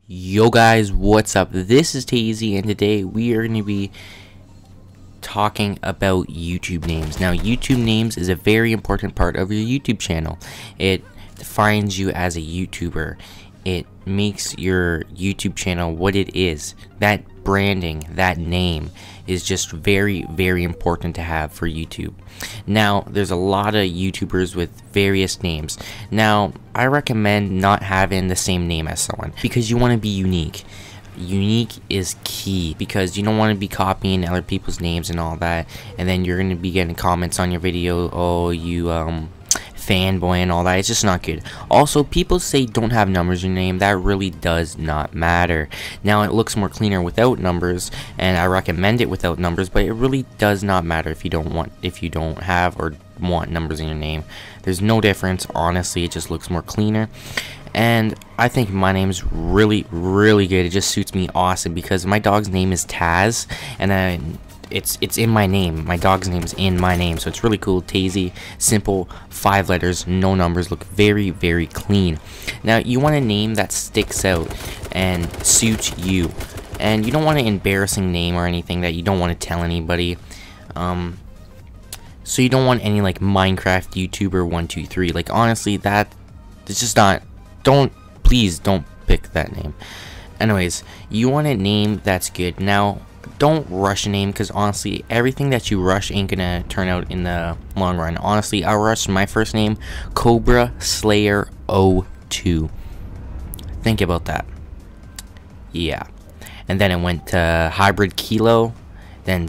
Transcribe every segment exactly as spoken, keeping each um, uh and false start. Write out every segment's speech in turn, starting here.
Yo guys, what's up? This is Tazy, and today we are going to be talking about YouTube names. Now, YouTube names is a very important part of your YouTube channel. It defines you as a YouTuber. It makes your YouTube channel what it is. That branding, that name is just very, very important to have for YouTube. Now, there's a lot of YouTubers with various names. Now, I recommend not having the same name as someone because you want to be unique. Unique is key because you don't want to be copying other people's names and all that, and then you're going to be getting comments on your video, oh, you um fanboy and all that. It's just not good. Also, people say don't have numbers in your name. That really does not matter. Now, it looks more cleaner without numbers, and I recommend it without numbers, but it really does not matter if you don't want if you don't have or want numbers in your name. There's no difference. Honestly, it just looks more cleaner. And I think my name's really, really good. It just suits me awesome because my dog's name is Taz, and then it's it's in my name. My dog's name is in my name, so it's really cool. Tazy, simple, five letters, no numbers, look very, very clean. Now, you want a name that sticks out and suits you, and you don't want an embarrassing name or anything that you don't want to tell anybody. Um, so you don't want any like Minecraft YouTuber one two three. Like, honestly, that it's just not. Don't please don't pick that name. Anyways, you want a name that's good. Now, don't rush a name because honestly, everything that you rush ain't gonna turn out in the long run. Honestly, I rushed my first name, Cobra Slayer oh two. Think about that. Yeah. And then it went to Hybrid Kilo, then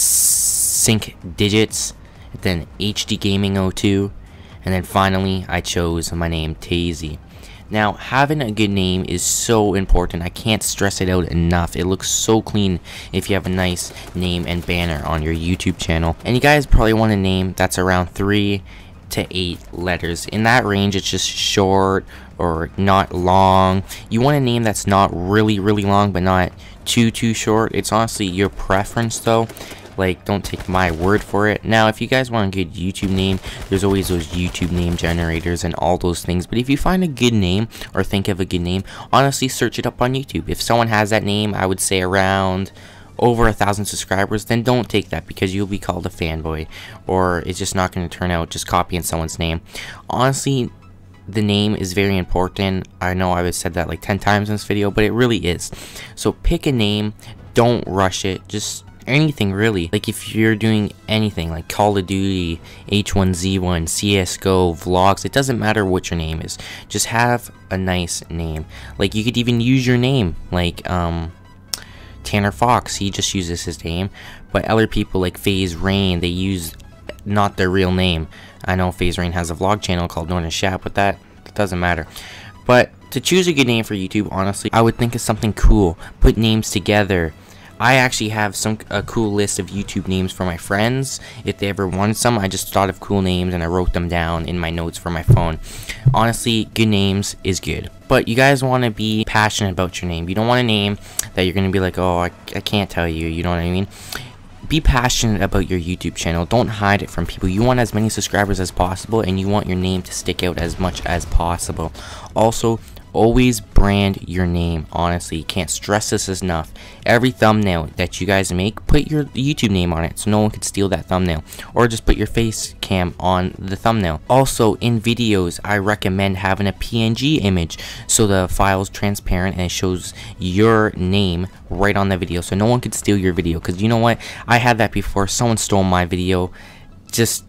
Sync Digits, then H D Gaming oh two, and then finally I chose my name, Tazy. Now, having a good name is so important. I can't stress it out enough. It looks so clean if you have a nice name and banner on your YouTube channel. And you guys probably want a name that's around three to eight letters. In that range, it's just short or not long. You want a name that's not really, really long, but not too, too short. It's honestly your preference, though. Like, don't take my word for it. Now, if you guys want a good YouTube name, there's always those YouTube name generators and all those things. But if you find a good name or think of a good name, honestly, search it up on YouTube. If someone has that name, I would say around over a thousand subscribers, then don't take that because you'll be called a fanboy, or it's just not going to turn out just copying someone's name. Honestly, the name is very important. I know I've said that like ten times in this video, but it really is. So pick a name. Don't rush it. Just anything really. Like if you're doing anything like Call of Duty, H one Z one, C S G O, vlogs, it doesn't matter what your name is. Just have a nice name. Like you could even use your name like um Tanner Fox, he just uses his name. But other people like FaZe Rain, they use not their real name. I know FaZe Rain has a vlog channel called Northern Shat, but that, that doesn't matter. But to choose a good name for YouTube, honestly, I would think of something cool. Put names together. I actually have some a cool list of YouTube names for my friends. If they ever wanted some, I just thought of cool names and I wrote them down in my notes for my phone. Honestly, good names is good. But you guys want to be passionate about your name. You don't want a name that you're going to be like, oh, I, I can't tell you. You know what I mean? Be passionate about your YouTube channel. Don't hide it from people. You want as many subscribers as possible, and you want your name to stick out as much as possible. Also, always brand your name. Honestly, you can't stress this enough. Every thumbnail that you guys make, put your YouTube name on it so no one can steal that thumbnail, or just put your face cam on the thumbnail. Also, in videos, I recommend having a P N G image so the file's transparent and it shows your name right on the video so no one can steal your video. Because you know what, I had that before. Someone stole my video. Just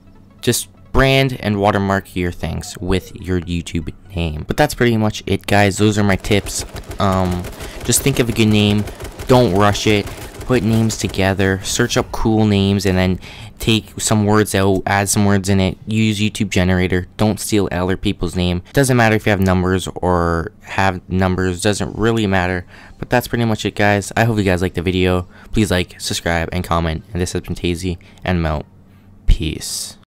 just brand and watermark your things with your YouTube name. But that's pretty much it, guys. Those are my tips. Um, just think of a good name. Don't rush it. Put names together. Search up cool names and then take some words out, add some words in it. Use YouTube generator. Don't steal other people's name. Doesn't matter if you have numbers or have numbers. Doesn't really matter. But that's pretty much it, guys. I hope you guys liked the video. Please like, subscribe, and comment. And this has been Tazy, and I'm out. Peace.